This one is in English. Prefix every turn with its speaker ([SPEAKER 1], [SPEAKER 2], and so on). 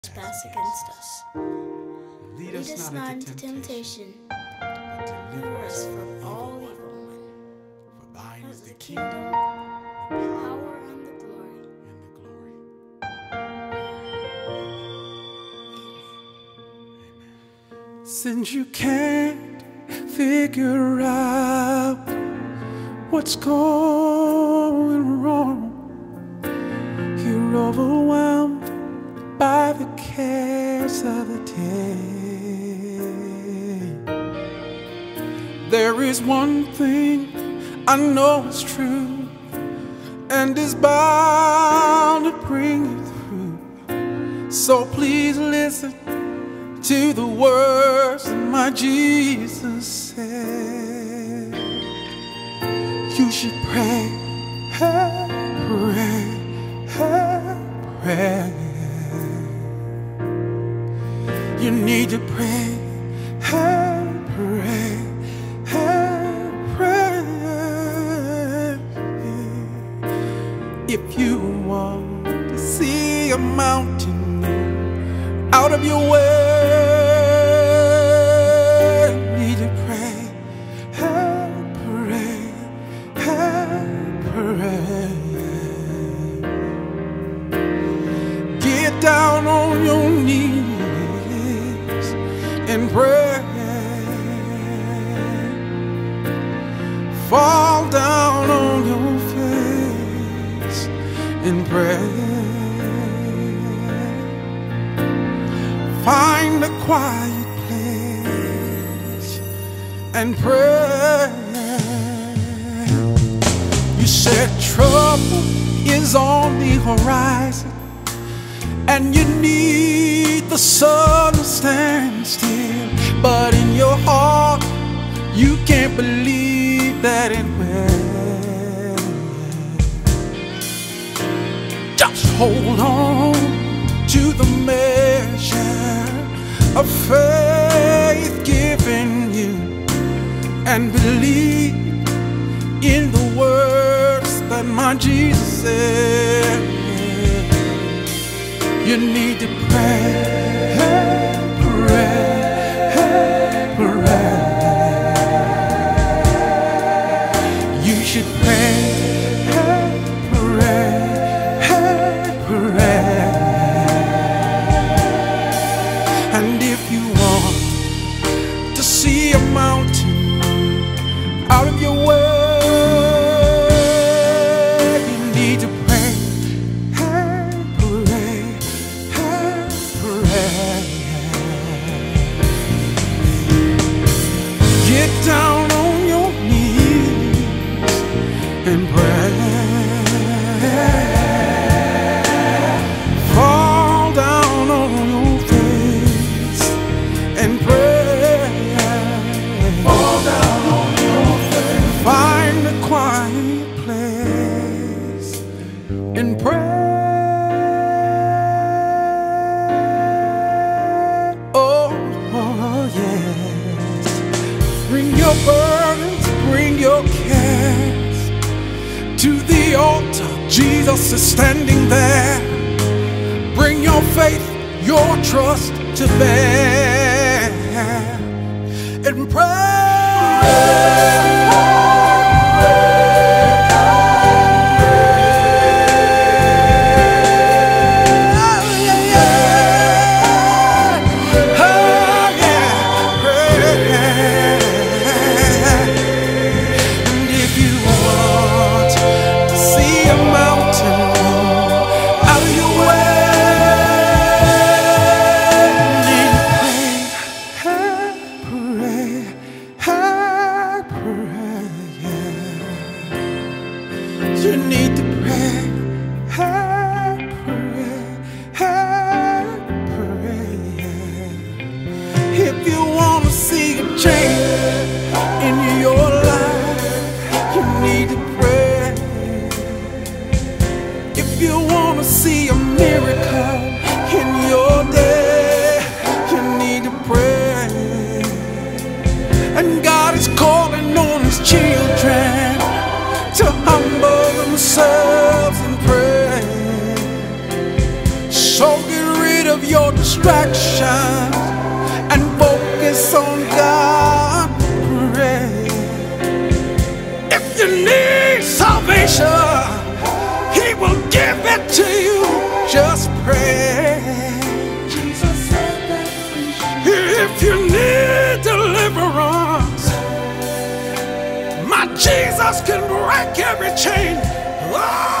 [SPEAKER 1] trespass against us. Lead us not into temptation, but deliver us from all evil.
[SPEAKER 2] For thine is the kingdom,
[SPEAKER 1] the power, and the glory.
[SPEAKER 2] Since you can't figure out what's going wrong, you're overwhelmed by the cares of the day. There is one thing I know is true, and is bound to bring you through. So please listen to the words that my Jesus said. You should pray, pray, pray. You need to pray, pray, pray. If you want to see a mountain out of your way, you need to pray, pray, pray. Get down on your knees and pray. Fall down on your face and pray. Find a quiet place and pray. You said trouble is on the horizon, and you need the sun to stand still, but in your heart you can't believe that it will. Just hold on to the measure of faith given you, and believe in the words that my Jesus said. You need to pray, pray, pray. You should pray, pray, pray. And if you want to see a mountain out of your way, you need to pray, pray, pray. Get down on your knees and pray. Fall down on your face and pray. Fall down on your face. Find a quiet place and pray. Oh, yes. Bring your burdens, bring your cares to the altar. Jesus is standing there. Bring your faith, your trust to bear and pray. Pray. distractions and focus on God. Pray. If you need salvation, He will give it to you. Just pray. If you need deliverance, my Jesus can break every chain. Oh!